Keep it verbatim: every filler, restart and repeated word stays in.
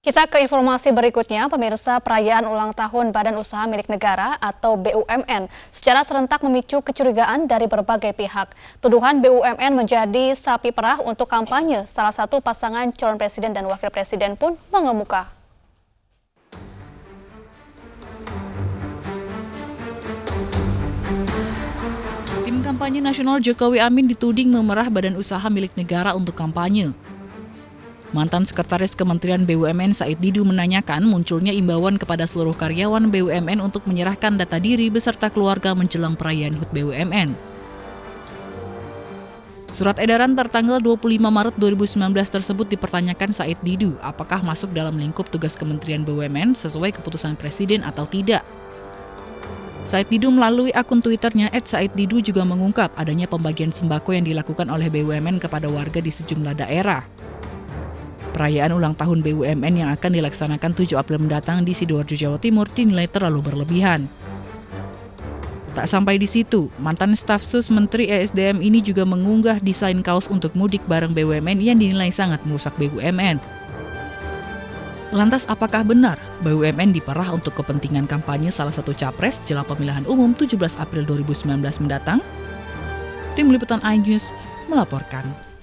Kita ke informasi berikutnya, pemirsa. Perayaan ulang tahun Badan Usaha Milik Negara atau B U M N secara serentak memicu kecurigaan dari berbagai pihak. Tuduhan B U M N menjadi sapi perah untuk kampanye salah satu pasangan calon presiden dan wakil presiden pun mengemuka. Tim kampanye nasional Jokowi Amin dituding memerah Badan Usaha Milik Negara untuk kampanye. Mantan Sekretaris Kementerian B U M N Said Didu menanyakan munculnya imbauan kepada seluruh karyawan B U M N untuk menyerahkan data diri beserta keluarga menjelang perayaan H U T B U M N. Surat edaran tertanggal dua puluh lima Maret dua ribu sembilan belas tersebut dipertanyakan Said Didu apakah masuk dalam lingkup tugas Kementerian B U M N sesuai keputusan Presiden atau tidak. Said Didu melalui akun Twitternya et said didu juga mengungkap adanya pembagian sembako yang dilakukan oleh B U M N kepada warga di sejumlah daerah. Perayaan ulang tahun B U M N yang akan dilaksanakan tujuh April mendatang di Sidoarjo, Jawa Timur dinilai terlalu berlebihan. Tak sampai di situ, mantan staf sus Menteri E S D M ini juga mengunggah desain kaos untuk mudik bareng B U M N yang dinilai sangat merusak B U M N. Lantas apakah benar B U M N diperah untuk kepentingan kampanye salah satu capres jelang pemilihan umum tujuh belas April dua ribu sembilan belas mendatang? Tim Liputan iNews melaporkan.